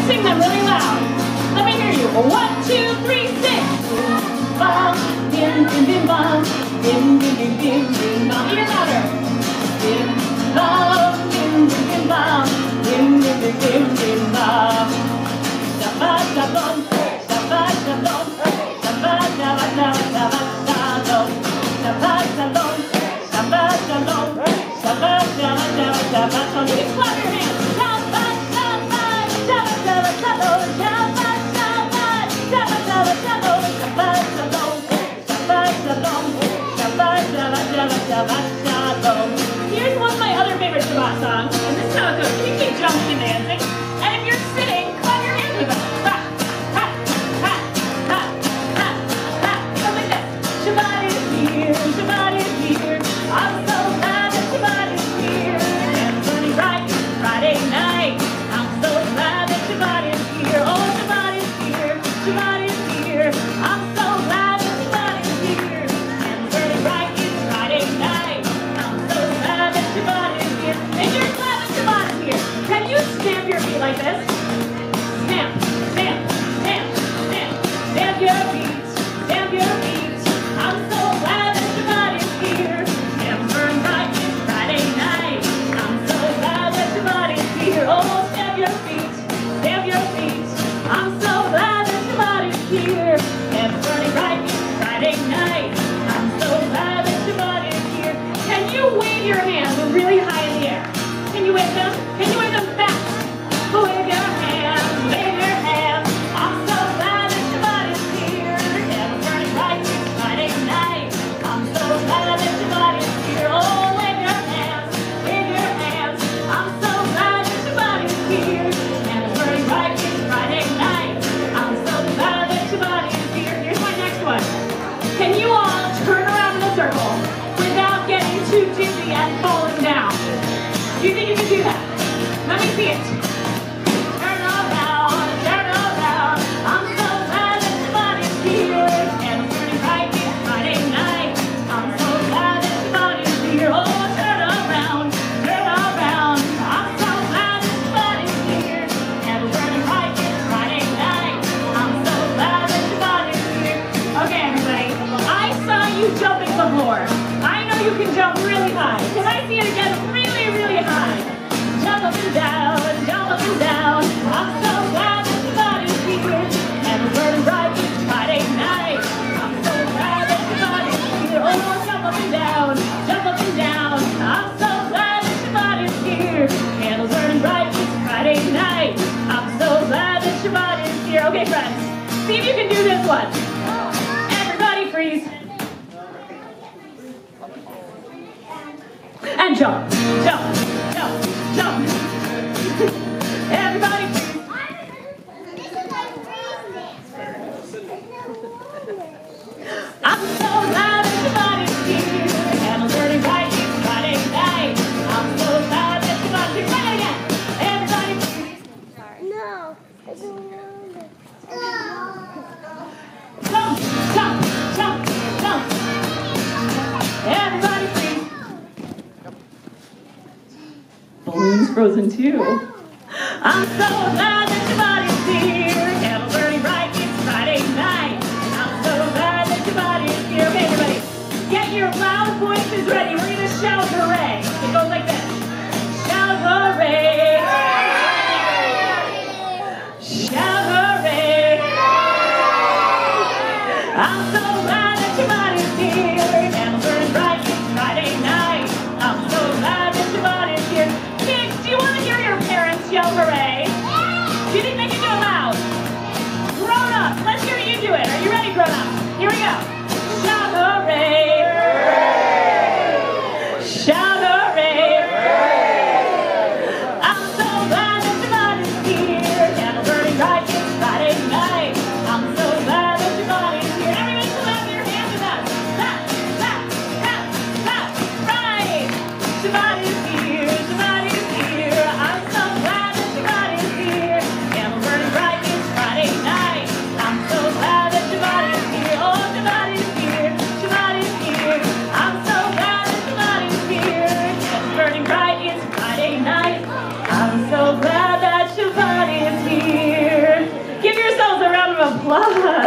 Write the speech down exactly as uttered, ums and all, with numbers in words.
Sing them really loud. Let me hear you. One, two, three, six. Bum, dim, dim, dim, bum. Dim, dim, dim, dim, dim, bum. Even louder. Dim, bum, dim, dim, dim, bum. Dim, dim, dim, dim, dim, bum. Shabbat, shalom, Shabbat, shalom, Shabbat, Shabbat, Shabbat, shalom. Shabbat, shalom, Shabbat, shalom, Shabbat, Shabbat, Shabbat, Shabbat, shalom. You can clap your hands. Shabbat, Shabbat, Shabbat, Shabbat, shalom. Shabbat, Shabbat, Shabbat, Shabbat, shalom. Shabbat, shalom, Shabbat, shalom, Shabbat, Shabbat, Shabbat, Shabbat, shalom. Here's one of my other favorite Shabbat songs, and this is how it goes. You keep jumping and dancing, and if you're sitting, clap your hands with us. Ha, ha, ha, ha, ha, ha. Something like this. Shabbat is here, Shabbat is here. I'm so glad that Shabbat is here. And Sunday right, Friday night. I'm so glad that Shabbat is here. Oh, Shabbat is here, Shabbat is here. I'm so glad that Shabbat is here. And Sunday right is Friday night. I'm so glad that Shabbat is here. And you're glad that Shabbat is here. Can you stamp your feet like this? Stamp, stamp, stamp, stamp. Stamp your feet, stamp your feet. I'm so glad that Shabbat is here. And burn right is Friday night. I'm so glad that Shabbat is here. Oh, stamp your feet, stamp your feet. I'm so glad that Shabbat is here. And burning right is Friday night. I'm so glad that Shabbat is here. Can you wave your hands really high in the air? Can you wave them? Can you wave them fast? Wave your hands, wave your hands. I'm so glad that Shabbat is here. And burning right is Friday night. I'm so glad that Shabbat is here. Oh, wave your hands, wave your hands. I'm so glad that Shabbat is here. And burning right is Friday night. I'm so glad that Shabbat is here. Here's my next one. Can you all turn around in a circle without getting too dizzy and falling down? Do you think you can do that? Let me see it. Turn around, turn around. I'm so glad that Shabbat is here. And burning right is Friday night. I'm so glad that Shabbat is here. Oh, turn around, turn around. I'm so glad that Shabbat is here. And burning right is Friday night. I'm so glad that Shabbat is here. Okay, everybody. I saw you jumping before. I know you can jump really high. Can I see it again? Really, really high. Jump up and down, jump up and down. I'm so glad that Shabbat is here. And we're burning right is Friday night. I'm so glad that Shabbat is here. Oh, jump up and down, jump up and down. I'm so glad that Shabbat is here. Candles burning bright is Friday night. I'm so glad that Shabbat is here. Okay, friends, see if you can do this one. Everybody freeze. And jump, jump, jump, jump. Everybody freeze. I'm so glad that Shabbat is here. Candles burning bright is Friday night. I'm so glad that Shabbat is here. Try it again. Everybody freeze. No, I don't want it. Jump, jump, jump, jump. Everybody freeze. Balloons frozen too. I'm so glad that Shabbat is here. Candles burning bright, it's Friday night. I'm so glad that Shabbat is here. Okay, everybody, get your loud voices ready. We're going to shout hooray. It goes like this. Shout hooray. Shout hooray. I'm so glad that Shabbat is here. Candles burning bright, it's Friday night. I'm so glad that Shabbat is here. Kids, do you want to hear your parents yell hooray? Do you think they can do it loud? Grown-ups, let's hear you do it. Are you ready, grown-ups? Here we go. Shout hooray! Shout Love it.